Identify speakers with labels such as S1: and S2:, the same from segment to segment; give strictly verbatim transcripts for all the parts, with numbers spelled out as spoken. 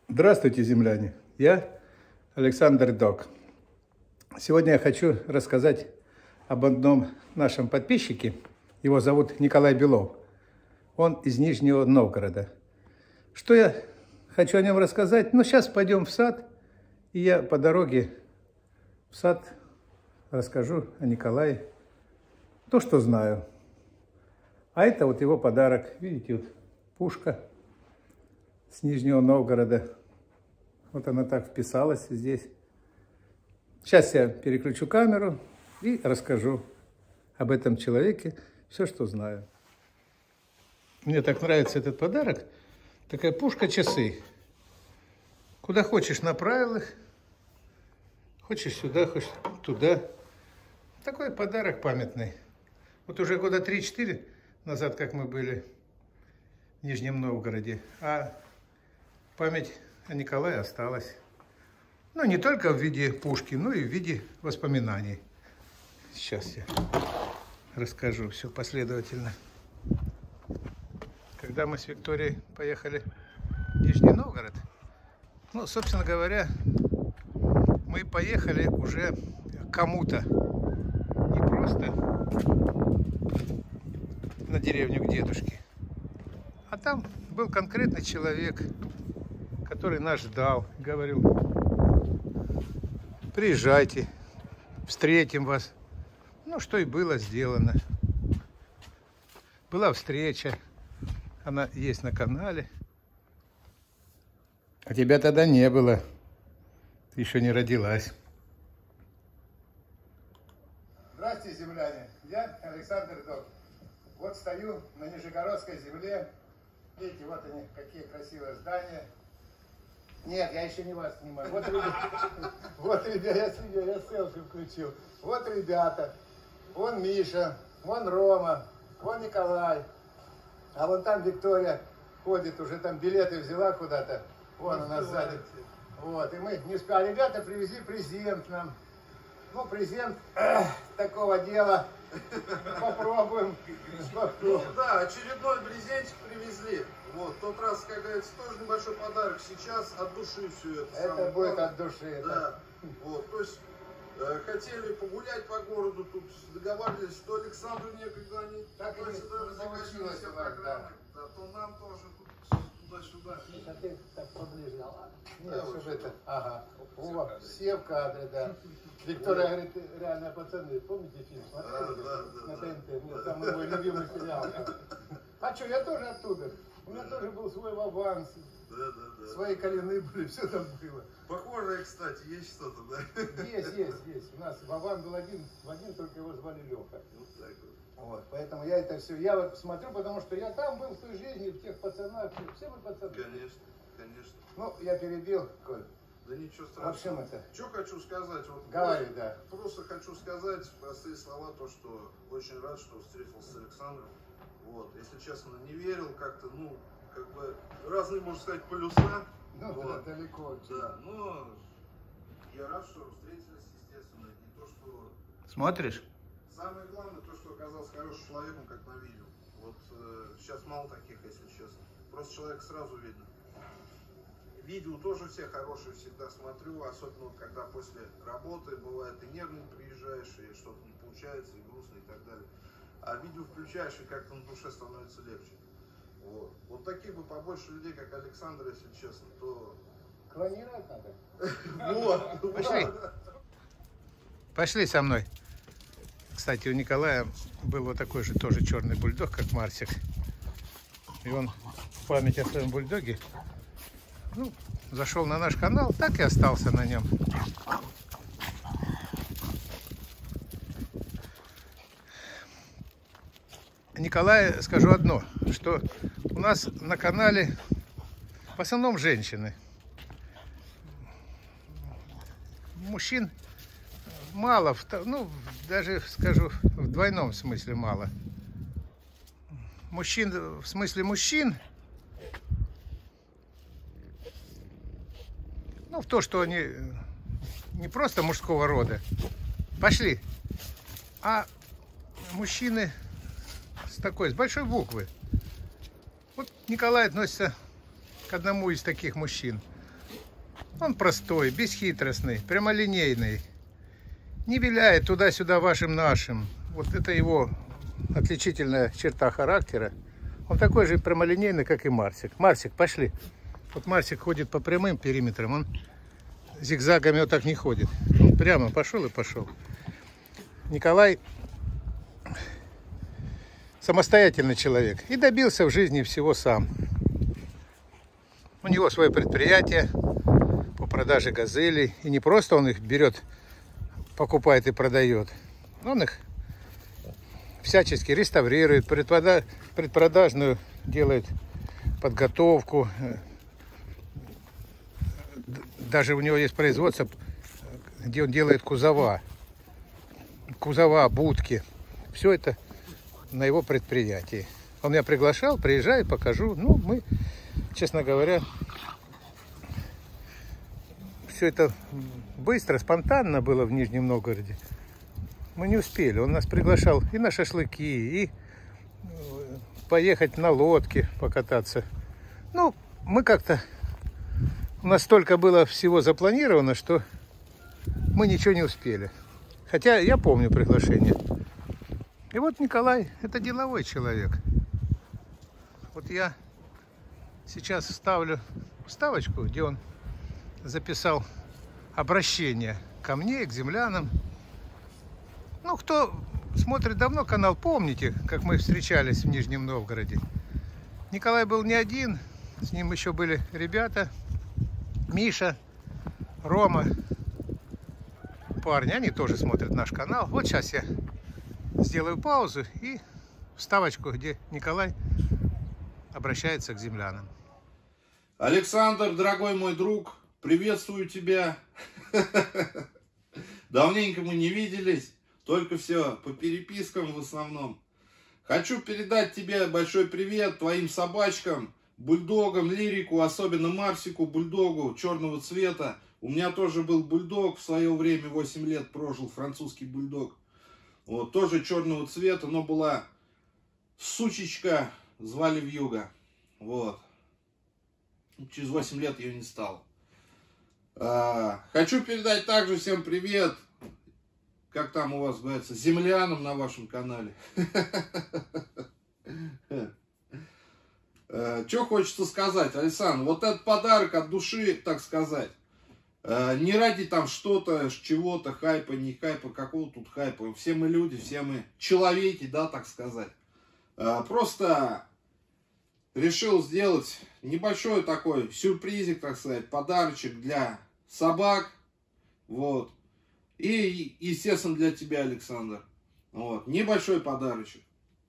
S1: Здравствуйте, земляне! Я Александр Док. Сегодня я хочу рассказать об одном нашем подписчике. Его зовут Николай Белов. Он из Нижнего Новгорода. Что я хочу о нем рассказать? Ну, сейчас пойдем в сад, и я по дороге в сад расскажу о Николае то, что знаю. А это вот его подарок. Видите, вот пушка с Нижнего Новгорода. Вот она так вписалась здесь. Сейчас я переключу камеру и расскажу об этом человеке все, что знаю. Мне так нравится этот подарок. Такая пушка-часы. Куда хочешь, направил их. Хочешь сюда, хочешь туда. Такой подарок памятный. Вот уже года три-четыре назад, как мы были в Нижнем Новгороде, а память о Николае осталась. Ну, не только в виде пушки, но и в виде воспоминаний. Сейчас я расскажу все последовательно. Когда мы с Викторией поехали в Нижний Новгород, ну, собственно говоря, мы поехали уже к кому-то. Не просто на деревню к дедушке, а там был конкретный человек, который нас ждал, говорил: приезжайте, встретим вас. Ну, что и было сделано. Была встреча, она есть на канале. А тебя тогда не было, ты еще не родилась. Здравствуйте, земляне, я Александр Док. Вот стою на Нижегородской земле. Видите, вот они, какие красивые здания. Нет, я еще не вас снимаю. Вот, ребята, вот, ребята, я себе, я селфи включил. Вот ребята, вон Миша, вон Рома, вон Николай. А вон там Виктория ходит, уже там билеты взяла куда-то. Вон она сзади. Вот, и мы не успели. А ребята привезли презент нам. Ну, презент эх, такого дела. Попробуем.
S2: Ну да, очередной презентик привезли. Вот, в тот раз, как говорится, тоже небольшой подарок. Сейчас от души все это.
S1: Это будет от души.
S2: Да. Да. Вот, то есть э, хотели погулять по городу, тут договаривались, что Александру некогда они
S1: так и
S2: заканчивали все программы,
S1: да.
S2: Да, то нам тоже туда-сюда.
S1: А ты так поближе. Нет,
S2: да,
S1: чтобы
S2: вот
S1: это. Ага. О, все в кадре, да. Виктория говорит, реально, пацаны, помните фильм? Смотрели?
S2: Да, да,
S1: На
S2: да.
S1: ТНТ, мне самый мой любимый сериал. А что, я тоже оттуда. У меня тоже был свой Вован,
S2: Да, да, да.
S1: свои колены были, все там было.
S2: Похожее, кстати, есть что-то, да?
S1: Есть, есть, есть. У нас Вован был один, в один, только его звали Леха.
S2: Вот так вот.
S1: Вот, поэтому я это все, я вот смотрю, потому что я там был в той жизни, в тех пацанах, все мы пацаны.
S2: Конечно, конечно.
S1: Ну, я перебил, Коль.
S2: Да ничего
S1: В
S2: страшного.
S1: общем, это...
S2: Что хочу сказать? Вот
S1: Говори,
S2: просто,
S1: да.
S2: Просто хочу сказать простые слова, то, что очень рад, что встретился с Александром. Вот, если честно, не верил как-то, ну, как бы, разные, можно сказать, полюса.
S1: Ну,
S2: вот.
S1: да, далеко.
S2: Да, но я рад, что встретились, естественно, и то, что...
S1: Смотришь?
S2: Самое главное, то, что оказался хорошим человеком, как на видео. Вот э, сейчас мало таких, если честно. Просто человек сразу видно. Видео тоже все хорошие, всегда смотрю, особенно вот когда после работы, бывает и нервный приезжаешь, и что-то не получается, и грустно, и так далее. А видео включаешь, и как-то на душе становится легче. Вот. Вот таких бы побольше людей, как Александр, если честно, то...
S1: Клонировать надо.
S2: Вот.
S1: Пошли. Пошли со мной. Кстати, у Николая был вот такой же тоже черный бульдог, как Марсик. И он в память о своем бульдоге, ну, зашел на наш канал, так и остался на нем. Николаю скажу одно, что у нас на канале в основном женщины. Мужчин мало, ну, даже скажу, в двойном смысле мало. Мужчин, в смысле мужчин, ну, в то, что они не просто мужского рода, пошли, а мужчины с такой, с большой буквы. Вот Николай относится к одному из таких мужчин. Он простой, бесхитростный, прямолинейный. Не виляет туда-сюда вашим-нашим. Вот это его отличительная черта характера. Он такой же прямолинейный, как и Марсик. Марсик, пошли. Вот Марсик ходит по прямым периметрам. Он зигзагами вот так не ходит. Он прямо пошел и пошел. Николай самостоятельный человек. И добился в жизни всего сам. У него свое предприятие по продаже газелей. И не просто он их берет, покупает и продает. Он их всячески реставрирует, предпрода... предпродажную делает подготовку. Даже у него есть производство, где он делает кузова. Кузова, будки. Все это на его предприятии. Он меня приглашал, приезжай, покажу. Ну, мы, честно говоря, все это быстро, спонтанно было в Нижнем Новгороде. Мы не успели. Он нас приглашал и на шашлыки, и поехать на лодке покататься. Ну, мы как-то... У нас столько было всего запланировано, что мы ничего не успели. Хотя я помню приглашение. И вот Николай, это деловой человек. Вот я сейчас вставлю вставочку, где он записал обращение ко мне, к землянам. Ну, кто смотрит давно канал, помните, как мы встречались в Нижнем Новгороде. Николай был не один, с ним еще были ребята, Миша, Рома, парни, они тоже смотрят наш канал. Вот сейчас я сделаю паузу и вставочку, где Николай обращается к землянам.
S2: Александр, дорогой мой друг, приветствую тебя. Давненько мы не виделись, только все по перепискам в основном. Хочу передать тебе большой привет твоим собачкам, бульдогам, лирику, особенно Марсику, бульдогу черного цвета. У меня тоже был бульдог в свое время, восемь лет прожил, французский бульдог. Вот, тоже черного цвета, но была сучечка, звали Вьюга. Вот. Через восемь лет ее не стало. А, хочу передать также всем привет, как там у вас говорится, землянам на вашем канале. Что хочется сказать, Александр, вот этот подарок от души, так сказать. Не ради там что-то, чего-то, хайпа, не хайпа, какого тут хайпа. Все мы люди, все мы человеки, да, так сказать. Просто решил сделать небольшой такой сюрпризик, так сказать, подарочек для собак. Вот. И, естественно, для тебя, Александр. Вот. Небольшой подарочек.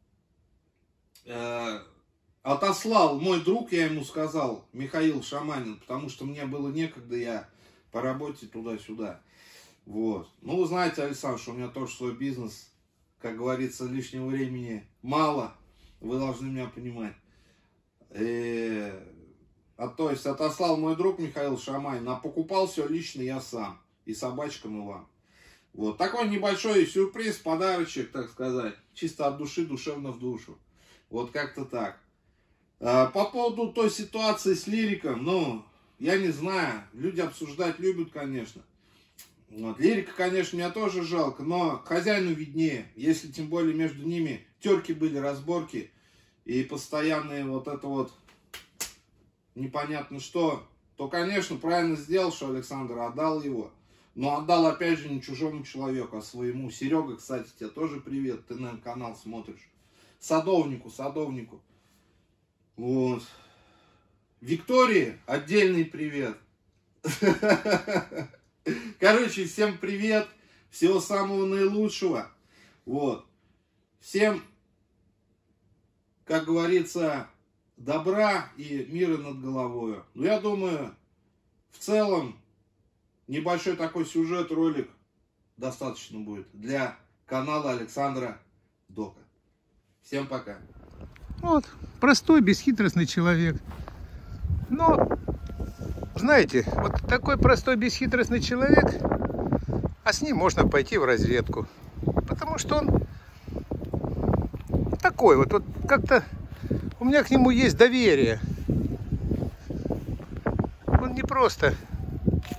S2: Отослал мой друг, я ему сказал, Михаил Шаманин, потому что мне было некогда, я по работе туда-сюда. Вот. Ну, вы знаете, Александр, что у меня тоже свой бизнес, как говорится, лишнего времени мало. Вы должны меня понимать. И... А то есть отослал мой друг Михаил Шаманин, а покупал все лично я сам. И собачкам, и вам. Вот. Такой небольшой сюрприз, подарочек, так сказать. Чисто от души, душевно в душу. Вот как-то так. А, по поводу той ситуации с лириком, ну... Я не знаю, люди обсуждать любят, конечно. Вот. Лирика, конечно, меня тоже жалко, но хозяину виднее. Если тем более между ними терки были, разборки и постоянные вот это вот непонятно что, то, конечно, правильно сделал, что Александр отдал его. Но отдал, опять же, не чужому человеку, а своему. Серега, кстати, тебе тоже привет, ты, наверное, канал смотришь. Садовнику, садовнику. Вот. Виктории отдельный привет. Короче, всем привет. Всего самого наилучшего. Вот. Всем, как говорится, добра и мира над головой. Ну, я думаю, в целом, небольшой такой сюжет, ролик достаточно будет для канала Александра Дока. Всем пока.
S1: Вот, простой, бесхитростный человек. Но, знаете, вот такой простой, бесхитростный человек, а с ним можно пойти в разведку. Потому что он такой вот, вот как-то у меня к нему есть доверие. Он не просто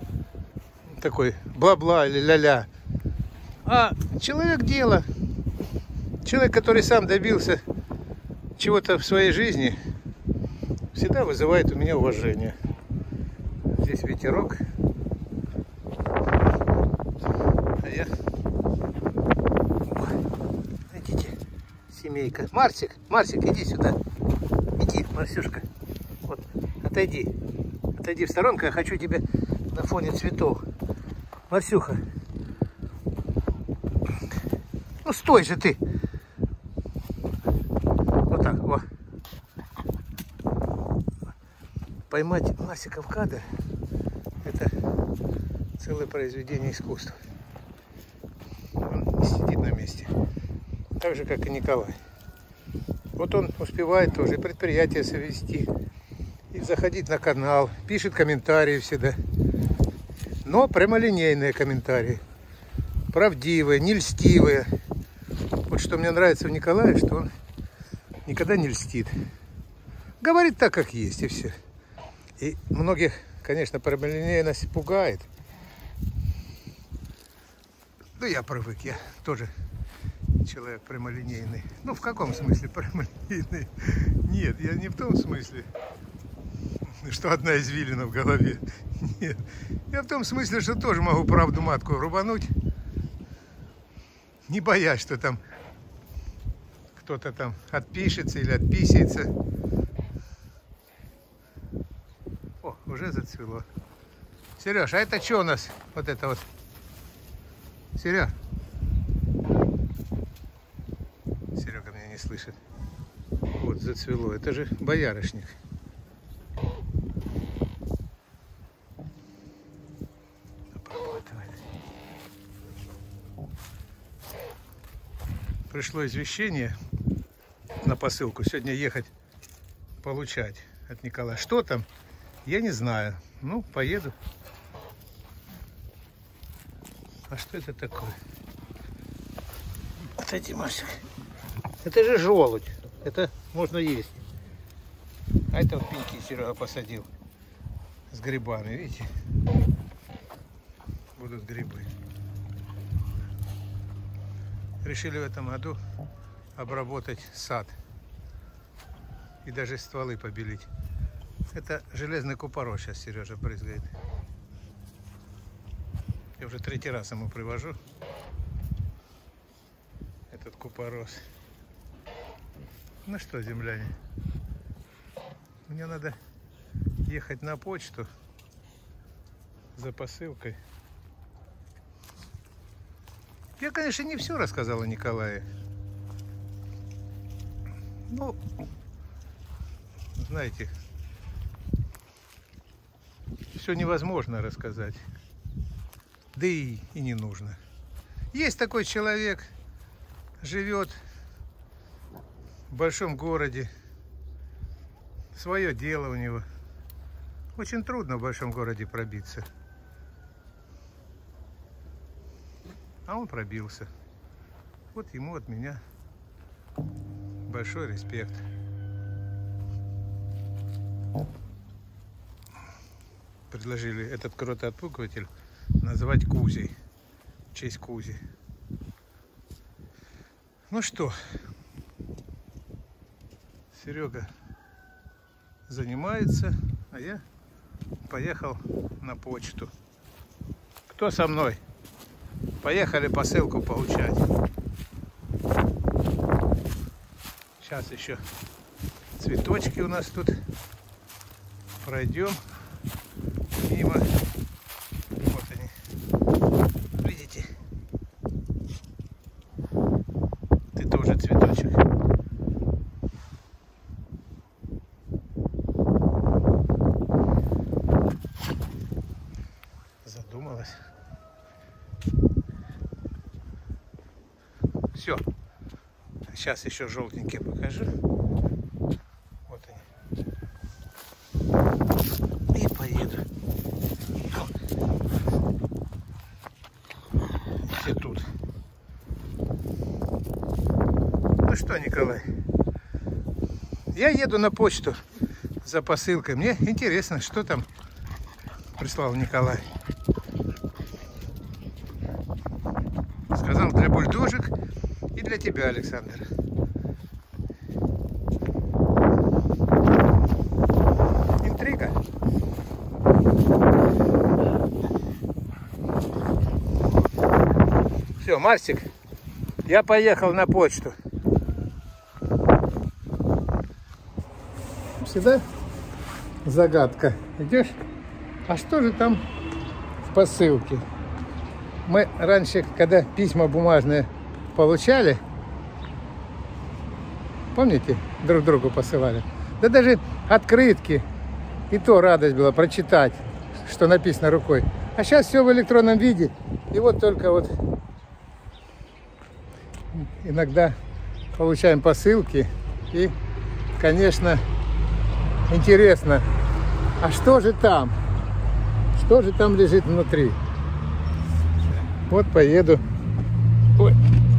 S1: такой бла-бла или ля-ля, а человек дела. Человек, который сам добился чего-то в своей жизни, всегда вызывает у меня уважение. Здесь ветерок. А я... Идите, семейка. Марсик, Марсик, иди сюда. Иди, Марсюшка. Вот, отойди. Отойди в сторонку, я хочу тебя на фоне цветов. Марсюха. Ну стой же ты. Вот так, вот. Поймать Марсика в кадр — это целое произведение искусства. Он не сидит на месте. Так же, как и Николай. Вот он успевает тоже предприятие совести, и заходить на канал, пишет комментарии всегда. Но прямолинейные комментарии. Правдивые, не льстивые. Вот что мне нравится в Николае, что он никогда не льстит. Говорит так, как есть, и все. И многих, конечно, прямолинейность пугает. Да я привык, я тоже человек прямолинейный. Ну, в каком смысле прямолинейный? Нет, я не в том смысле, что одна извилина в голове. Нет. Я в том смысле, что тоже могу правду матку рубануть, не боясь, что там кто-то там отпишется или отписается. О, уже зацвело. Сереж, а это что у нас? Вот это вот. Сереж. Серега меня не слышит. Вот, зацвело. Это же боярышник. Пришло извещение на посылку. Сегодня ехать получать от Николая. Что там? Я не знаю. Ну, поеду. А что это такое? Отойди, Масик. Это же желудь. Это можно есть. А это вот пеньки Серега посадил с грибами. Видите? Будут грибы. Решили в этом году обработать сад и даже стволы побелить. Это железный купорос сейчас Сережа брызгает. Я уже третий раз ему привожу этот купорос. Ну что, земляне, мне надо ехать на почту за посылкой. Я, конечно, не все рассказал о Николае. Ну, знаете, все невозможно рассказать. Да и, и не нужно. Есть такой человек, живет в большом городе, свое дело у него. Очень трудно в большом городе пробиться. А он пробился. Вот ему от меня большой респект. Предложили этот кротоотпугиватель назвать Кузей. В честь Кузи. Ну что, Серега занимается, а я поехал на почту. Кто со мной? Поехали посылку получать. Сейчас еще цветочки у нас тут. Пройдем мимо. Вот они. Видите? Ты тоже цветочек. Задумалась. Все. Сейчас еще желтенькие покажу. Вот они. И поеду. Все тут. Ну что, Николай? Я еду на почту за посылкой. Мне интересно, что там прислал Николай. тебя, Александр. Интрига. Все, Марсик, я поехал на почту. Всегда загадка. Идешь? А что же там в посылке? Мы раньше, когда письма бумажные получали, помните, друг другу посылали? Да даже открытки, и то радость была прочитать, что написано рукой. А сейчас все в электронном виде. И вот только вот иногда получаем посылки. И, конечно, интересно, а что же там? Что же там лежит внутри? Вот поеду. Ой.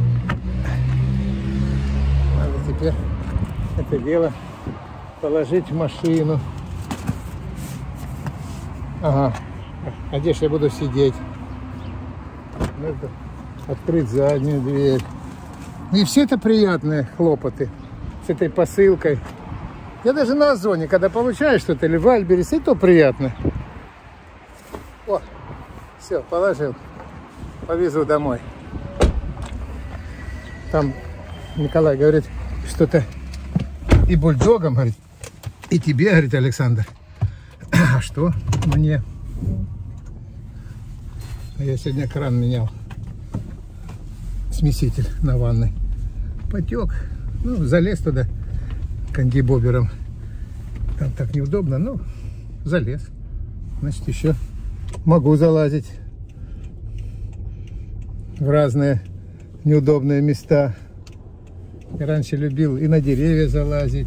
S1: Надо теперь это дело положить в машину. Ага. А здесь я буду сидеть. Надо открыть заднюю дверь. И все это приятные хлопоты с этой посылкой. Я даже на Озоне, когда получаешь что-то, или в Альберис, и то приятно. О, все, положил. Повезу домой. Там Николай говорит, что-то и бульдогам, говорит, и тебе, говорит, Александр. А что мне? Я сегодня кран менял. Смеситель на ванной. Потек. Ну, залез туда кондибобером. Там так неудобно, но залез. Значит, еще могу залазить в разные неудобные места. Я раньше любил и на деревья залазить,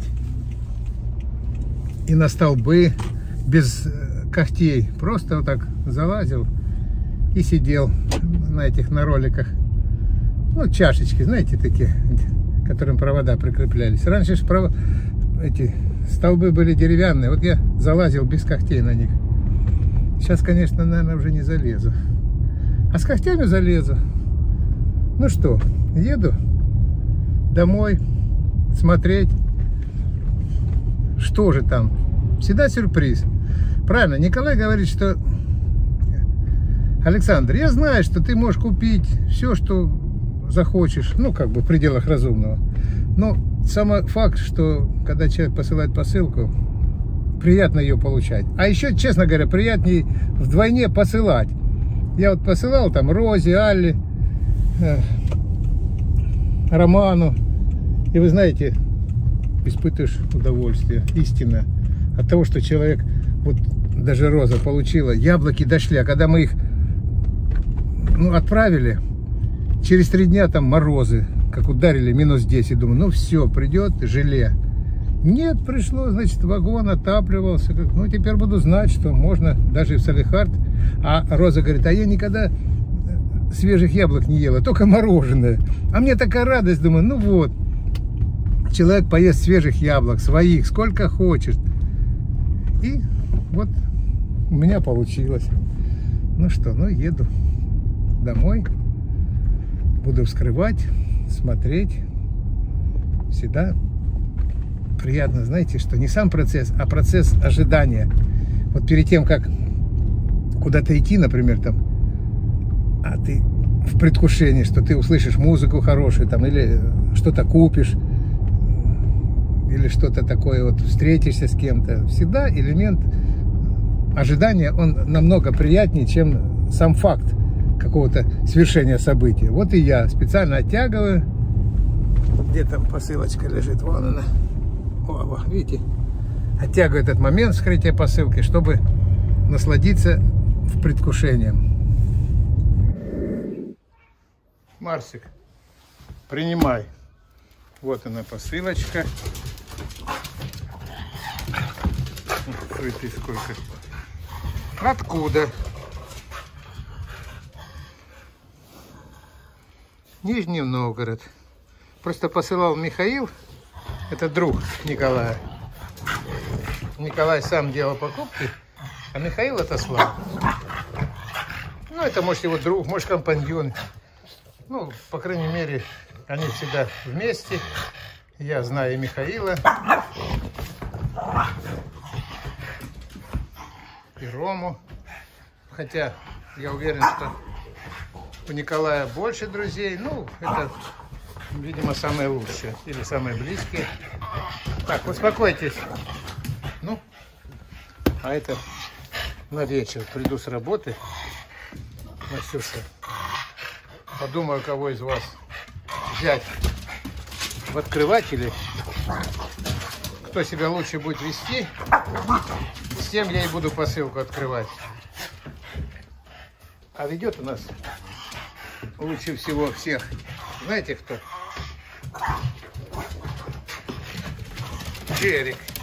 S1: и на столбы без когтей. Просто вот так залазил и сидел на этих, на роликах. Ну, чашечки, знаете, такие, к которым провода прикреплялись. Раньше же пров... эти столбы были деревянные. Вот я залазил без когтей на них. Сейчас, конечно, наверное, уже не залезу. А с когтями залезу. Ну что, еду домой смотреть, что же там. Всегда сюрприз. Правильно, Николай говорит, что... Александр, я знаю, что ты можешь купить все, что захочешь, ну, как бы в пределах разумного. Но сам факт, что когда человек посылает посылку, приятно ее получать. А еще, честно говоря, приятнее вдвойне посылать. Я вот посылал там Розе, Алле, э, Роману. И вы знаете, испытываешь удовольствие, истинно, от того, что человек, вот даже Роза получила, яблоки дошли, а когда мы их, ну, отправили, через три дня там морозы, как ударили, минус десять. Думаю, ну все, придет желе. Нет, пришло, значит, вагон отапливался. Ну, теперь буду знать, что можно даже в Салехард. А Роза говорит, а я никогда свежих яблок не ела, только мороженое. А мне такая радость, думаю, ну вот, человек поест свежих яблок, своих, сколько хочет. И вот у меня получилось. Ну что, ну еду домой. Буду вскрывать, смотреть. Всегда приятно, знаете, что не сам процесс, а процесс ожидания. Вот перед тем, как куда-то идти, например, там, а ты в предвкушении, что ты услышишь музыку хорошую, там, или что-то купишь, или что-то такое, вот встретишься с кем-то. Всегда элемент ожидания, он намного приятнее, чем сам факт какого-то свершения события. Вот и я специально оттягиваю. Где там посылочка лежит? Вон она. О, видите? Оттягиваю этот момент вскрытия посылки, чтобы насладиться в предвкушением. Марсик, принимай. Вот она посылочка. Открытый сколько. Откуда? Нижний Новгород. Просто посылал Михаил, это друг Николая. Николай сам делал покупки, а Михаил отослал. Ну, это может его друг, может компаньон. Ну, по крайней мере, Они всегда вместе. Я знаю Михаила. И Рому. Хотя я уверен, что у Николая больше друзей. Ну, это, видимо, самые лучшие. Или самые близкие. Так, успокойтесь. Ну, а это на вечер. Приду с работы. Настюша, подумаю, кого из вас взять в открыватели. Кто себя лучше будет вести, с тем я и буду посылку открывать. А ведет у нас лучше всего всех. Знаете кто? Джерик.